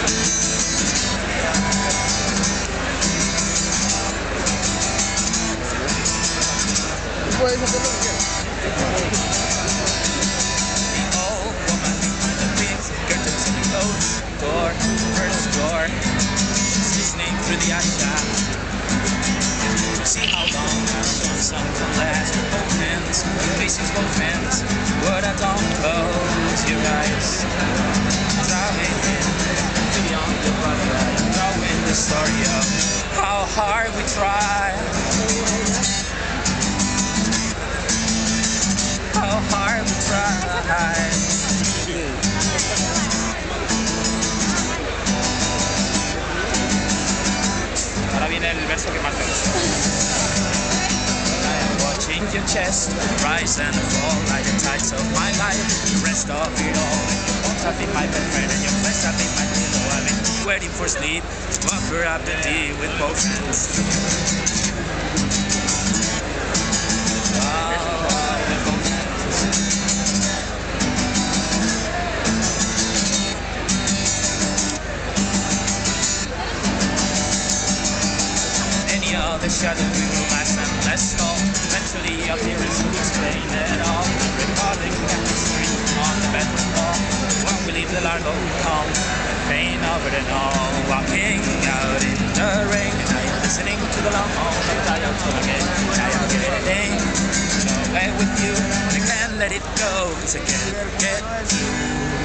Puedes hacer lo que quieras. Door, first door, listening through the eyeshot. See how long I've done something last. Both hands, faces both hands. What I don't close your eyes. Driving in beyond the butterfly. Drawing the story of how hard we try. How hard we try. Ahora viene el verso que más me gusta. I am watching your chest rise and fall like the tides of my life. The rest of it all. Your bones have been my best friend and your flesh have been my pillow. I've been waiting for sleep to offer up the tea with both hands. The shadow we will last and less tall. Eventually appearance will explain it all. Recording chemistry on the bedroom wall. When we leave the largo calm, pain over and all. Walking out in the rain at night, listening to the long hall of Toyota again. I am getting away with you. I can't let it go to get you.